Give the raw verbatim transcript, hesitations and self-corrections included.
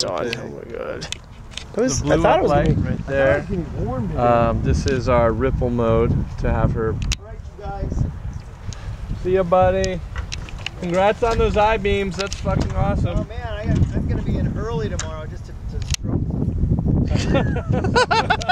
done. Okay. Oh my god. It was, the blue I thought it was light gonna be, right there. warm Um, this is our ripple mode to have her. Alright, you guys. See ya, buddy. Congrats on those I-beams. That's fucking awesome. Oh man, I got, I'm gonna be in early tomorrow just to, to stroke.